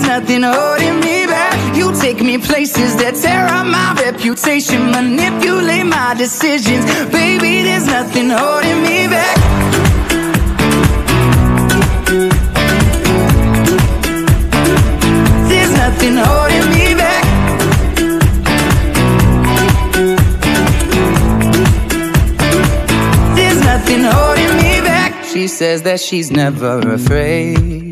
nothing holding me back. You take me places that tear up my reputation, manipulate my decisions. Baby, there's nothing holding me back. There's nothing holding me back. There's nothing holding me back. She says that she's never afraid.